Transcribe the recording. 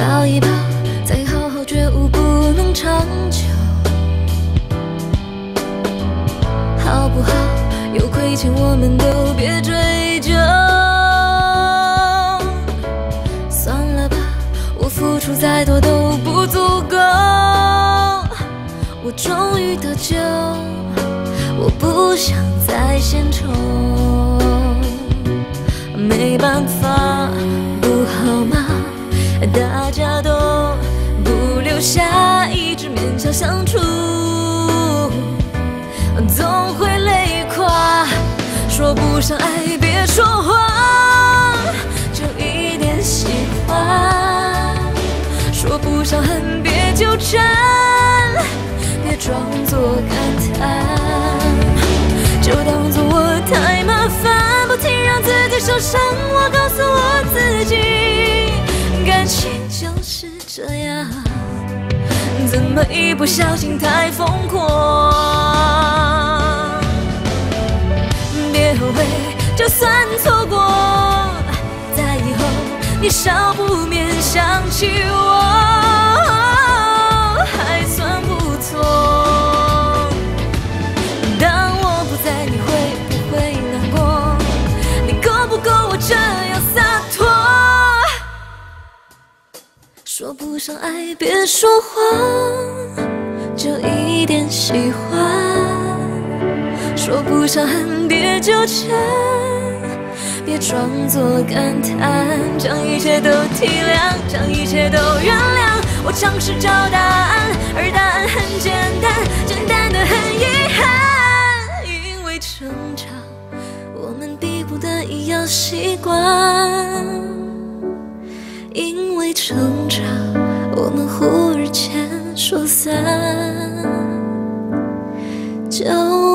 抱一抱，再好好觉悟，不能长久。好不好？有亏欠我们都别追究。算了吧，我付出再多都不足够。我终于得救，我不想再献丑。没办法，不好吗？大家都不留下，一直勉强相处，总会累垮。说不上爱，别说谎，就一点喜欢。说不上恨，别纠缠，别装作感叹。就当作我太麻烦，不停让自己受伤。我告诉我自己，感情就是这样，怎么一不小心太疯狂？别后悔，就算错过，在以后你少不免想起我，还算不错。当我不在，你会不会难过？你够不够我这样洒脱？说不上爱，别说谎，就一点喜欢。说不上恨，别纠缠，别装作感叹。将一切都体谅，将一切都原谅。我尝试找答案，而答案很简单，简单的很遗憾。因为成长，我们逼不得已要习惯。因为成长，我们忽而间说散，就